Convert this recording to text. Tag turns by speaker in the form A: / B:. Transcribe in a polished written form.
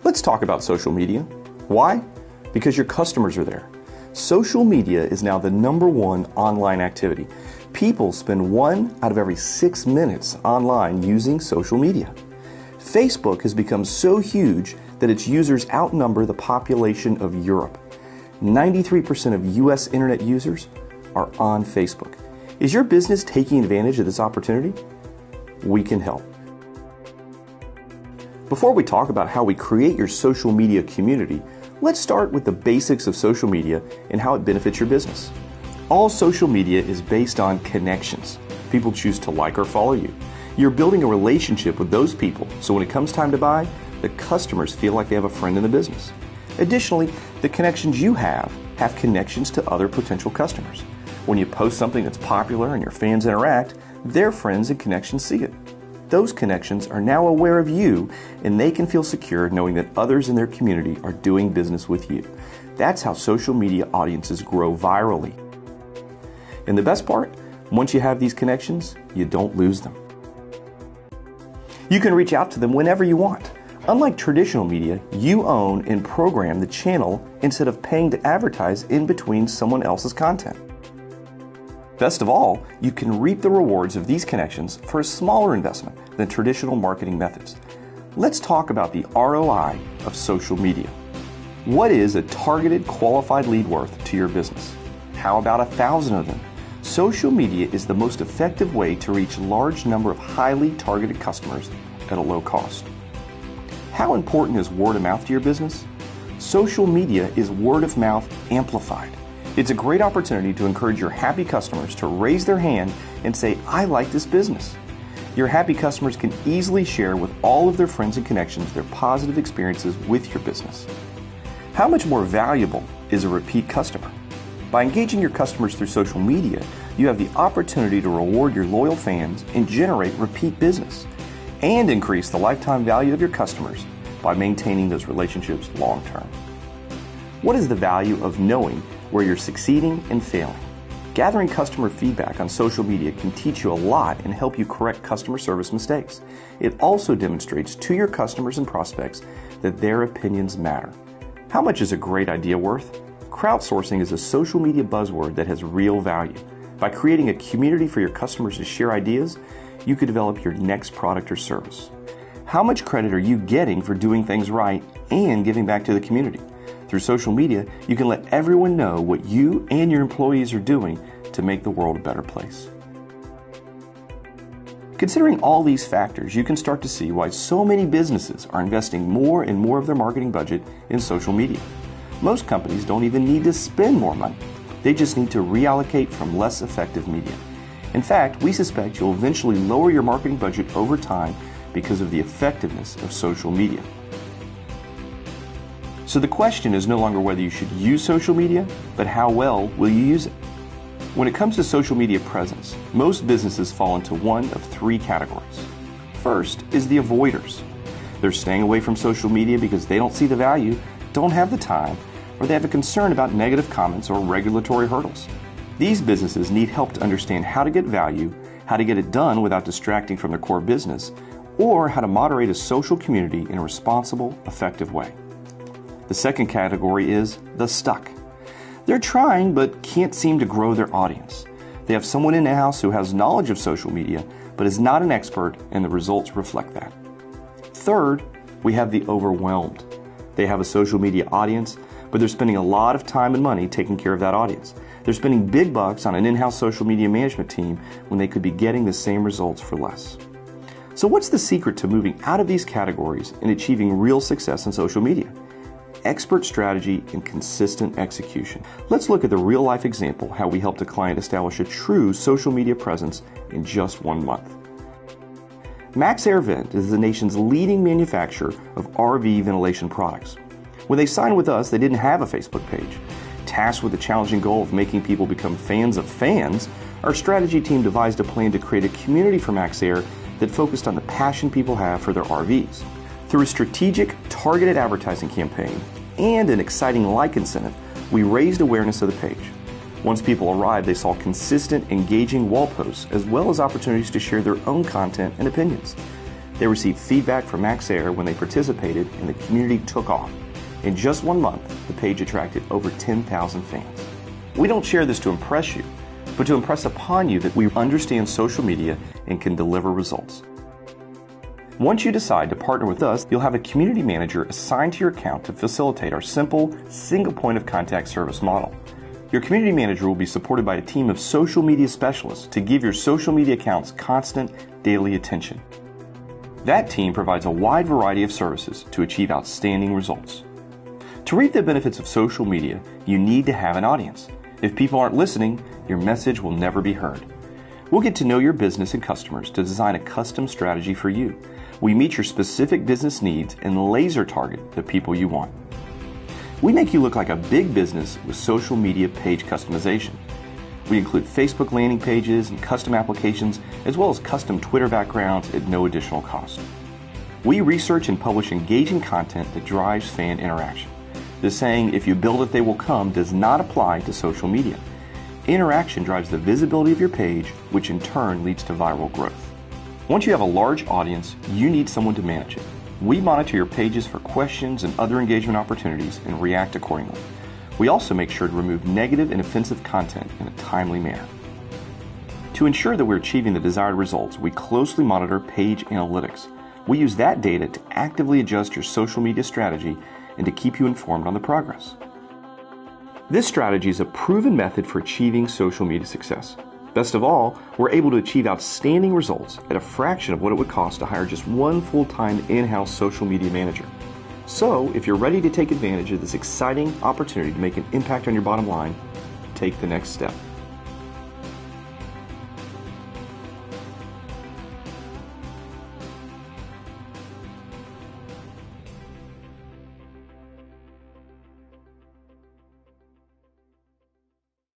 A: Let's talk about social media. Why? Because your customers are there. Social media is now the #1 online activity. People spend 1 out of every 6 minutes online using social media. Facebook has become so huge that its users outnumber the population of Europe. 93% of US internet users are on Facebook. Is your business taking advantage of this opportunity? We can help. Before we talk about how we create your social media community, let's start with the basics of social media and how it benefits your business. All social media is based on connections. People choose to like or follow you. You're building a relationship with those people, so when it comes time to buy, the customers feel like they have a friend in the business. Additionally, the connections you have connections to other potential customers. When you post something that's popular and your fans interact, their friends and connections see it. Those connections are now aware of you, and they can feel secure knowing that others in their community are doing business with you. That's how social media audiences grow virally. And the best part, once you have these connections, you don't lose them. You can reach out to them whenever you want. Unlike traditional media, you own and program the channel instead of paying to advertise in between someone else's content. Best of all, you can reap the rewards of these connections for a smaller investment than traditional marketing methods. Let's talk about the ROI of social media. What is a targeted qualified lead worth to your business? How about 1,000 of them? Social media is the most effective way to reach a large number of highly targeted customers at a low cost. How important is word of mouth to your business? Social media is word of mouth amplified. It's a great opportunity to encourage your happy customers to raise their hand and say, "I like this business." Your happy customers can easily share with all of their friends and connections their positive experiences with your business. How much more valuable is a repeat customer? By engaging your customers through social media, you have the opportunity to reward your loyal fans and generate repeat business, and increase the lifetime value of your customers by maintaining those relationships long term. What is the value of knowing where you're succeeding and failing? Gathering customer feedback on social media can teach you a lot and help you correct customer service mistakes. It also demonstrates to your customers and prospects that their opinions matter. How much is a great idea worth? Crowdsourcing is a social media buzzword that has real value. By creating a community for your customers to share ideas, you could develop your next product or service. How much credit are you getting for doing things right and giving back to the community? Through social media, you can let everyone know what you and your employees are doing to make the world a better place. Considering all these factors, you can start to see why so many businesses are investing more and more of their marketing budget in social media. Most companies don't even need to spend more money. They just need to reallocate from less effective media. In fact, we suspect you'll eventually lower your marketing budget over time because of the effectiveness of social media. So the question is no longer whether you should use social media, but how well will you use it? When it comes to social media presence, most businesses fall into one of 3 categories. First is the avoiders. They're staying away from social media because they don't see the value, don't have the time, or they have a concern about negative comments or regulatory hurdles. These businesses need help to understand how to get value, how to get it done without distracting from their core business, or how to moderate a social community in a responsible, effective way. The second category is the stuck. They're trying but can't seem to grow their audience. They have someone in-house who has knowledge of social media but is not an expert, and the results reflect that. Third, we have the overwhelmed. They have a social media audience, but they're spending a lot of time and money taking care of that audience. They're spending big bucks on an in-house social media management team when they could be getting the same results for less. So what's the secret to moving out of these categories and achieving real success in social media? Expert strategy and consistent execution. Let's look at the real-life example how we helped a client establish a true social media presence in just 1 month. Max Air Vent is the nation's leading manufacturer of RV ventilation products. When they signed with us, they didn't have a Facebook page. Tasked with the challenging goal of making people become fans of fans, our strategy team devised a plan to create a community for Max Air that focused on the passion people have for their RVs. Through a strategic, targeted advertising campaign and an exciting like incentive, we raised awareness of the page. Once people arrived, they saw consistent, engaging wall posts, as well as opportunities to share their own content and opinions. They received feedback from MaxAir when they participated, and the community took off. In just 1 month, the page attracted over 10,000 fans. We don't share this to impress you, but to impress upon you that we understand social media and can deliver results. Once you decide to partner with us, you'll have a community manager assigned to your account to facilitate our simple, single point of contact service model. Your community manager will be supported by a team of social media specialists to give your social media accounts constant, daily attention. That team provides a wide variety of services to achieve outstanding results. To reap the benefits of social media, you need to have an audience. If people aren't listening, your message will never be heard. We'll get to know your business and customers to design a custom strategy for you. We meet your specific business needs and laser target the people you want. We make you look like a big business with social media page customization. We include Facebook landing pages and custom applications, as well as custom Twitter backgrounds at no additional cost. We research and publish engaging content that drives fan interaction. The saying, "If you build it, they will come," does not apply to social media. Interaction drives the visibility of your page, which in turn leads to viral growth. Once you have a large audience, you need someone to manage it. We monitor your pages for questions and other engagement opportunities and react accordingly. We also make sure to remove negative and offensive content in a timely manner. To ensure that we're achieving the desired results, we closely monitor page analytics. We use that data to actively adjust your social media strategy and to keep you informed on the progress. This strategy is a proven method for achieving social media success. Best of all, we're able to achieve outstanding results at a fraction of what it would cost to hire just one full-time in-house social media manager. So, if you're ready to take advantage of this exciting opportunity to make an impact on your bottom line, take the next step.